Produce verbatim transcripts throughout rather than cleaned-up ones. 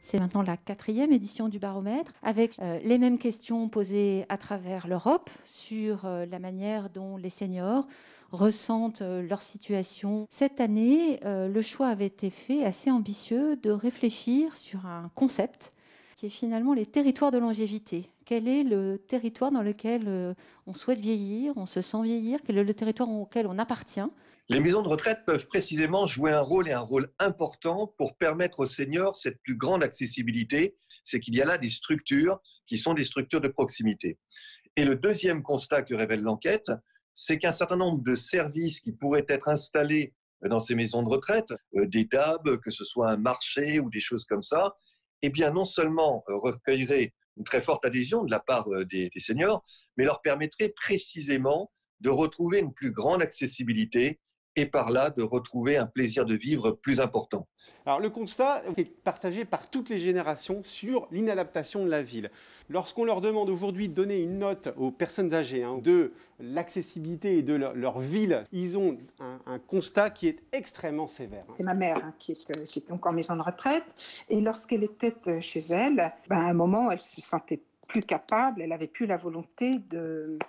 C'est maintenant la quatrième édition du baromètre, avec euh, les mêmes questions posées à travers l'Europe sur euh, la manière dont les seniors ressentent euh, leur situation. Cette année, euh, le choix avait été fait, assez ambitieux, de réfléchir sur un concept qui est finalement les territoires de longévité. Quel est le territoire dans lequel euh, on souhaite vieillir, on se sent vieillir, quel est le territoire auquel on appartient? Les maisons de retraite peuvent précisément jouer un rôle et un rôle important pour permettre aux seniors cette plus grande accessibilité. C'est qu'il y a là des structures qui sont des structures de proximité. Et le deuxième constat que révèle l'enquête, c'est qu'un certain nombre de services qui pourraient être installés dans ces maisons de retraite, des D A B, que ce soit un marché ou des choses comme ça, eh bien non seulement recueilleraient une très forte adhésion de la part des, des seniors, mais leur permettrait précisément de retrouver une plus grande accessibilité et par là de retrouver un plaisir de vivre plus important. Alors le constat est partagé par toutes les générations sur l'inadaptation de la ville. Lorsqu'on leur demande aujourd'hui de donner une note aux personnes âgées hein, de l'accessibilité de leur, leur ville, ils ont un, un constat qui est extrêmement sévère. C'est ma mère hein, qui, est, qui est donc en maison de retraite et lorsqu'elle était chez elle, ben, à un moment elle se sentait plus capable, elle n'avait plus la volonté de,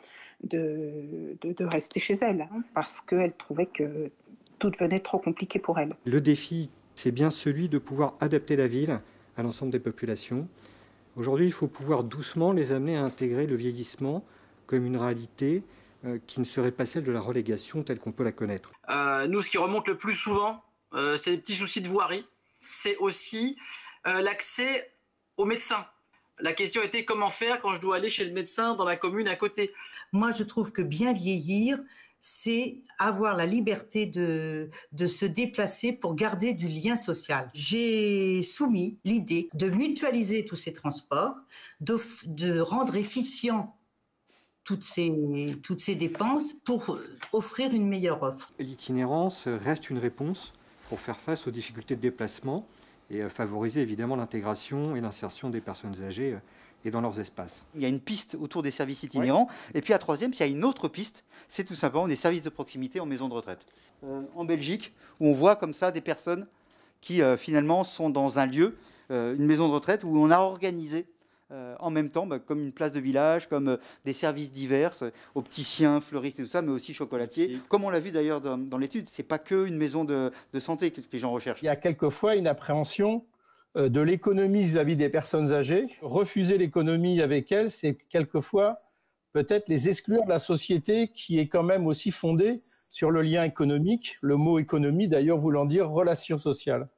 de, de, de rester chez elle, hein, parce qu'elle trouvait que tout devenait trop compliqué pour elle. Le défi, c'est bien celui de pouvoir adapter la ville à l'ensemble des populations. Aujourd'hui, il faut pouvoir doucement les amener à intégrer le vieillissement comme une réalité euh, qui ne serait pas celle de la relégation telle qu'on peut la connaître. Euh, nous, ce qui remonte le plus souvent, euh, c'est les petits soucis de voirie. C'est aussi euh, l'accès aux médecins. La question était comment faire quand je dois aller chez le médecin dans la commune à côté. Moi, je trouve que bien vieillir, c'est avoir la liberté de, de se déplacer pour garder du lien social. J'ai soumis l'idée de mutualiser tous ces transports, de, de rendre efficient toutes ces, toutes ces dépenses pour offrir une meilleure offre. L'itinérance reste une réponse pour faire face aux difficultés de déplacement et favoriser évidemment l'intégration et l'insertion des personnes âgées et dans leurs espaces. Il y a une piste autour des services itinérants, ouais. Et puis la troisième, il y a une autre piste, c'est tout simplement des services de proximité en maison de retraite. Euh, en Belgique, où on voit comme ça des personnes qui euh, finalement sont dans un lieu, euh, une maison de retraite, où on a organisé euh, en même temps, bah, comme une place de village, comme euh, des services divers, euh, opticiens, fleuristes et tout ça, mais aussi chocolatiers. Merci. Comme on l'a vu d'ailleurs dans, dans l'étude, c'est pas que une maison de, de santé que les gens recherchent. Il y a quelquefois une appréhension euh, de l'économie vis-à-vis des personnes âgées. Refuser l'économie avec elles, c'est quelquefois peut-être les exclure de la société qui est quand même aussi fondée sur le lien économique, le mot économie d'ailleurs voulant dire relation sociale.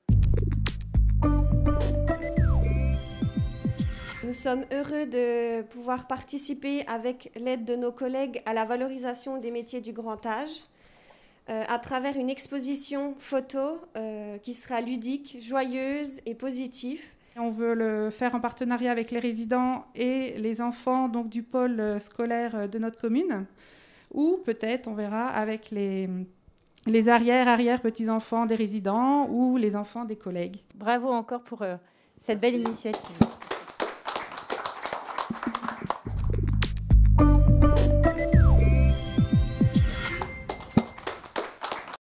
Nous sommes heureux de pouvoir participer avec l'aide de nos collègues à la valorisation des métiers du grand âge euh, à travers une exposition photo euh, qui sera ludique, joyeuse et positive. On veut le faire en partenariat avec les résidents et les enfants donc, du pôle scolaire de notre commune, ou peut-être, on verra, avec les, les arrière-arrière-petits-enfants des résidents ou les enfants des collègues. Bravo encore pour euh, cette belle initiative.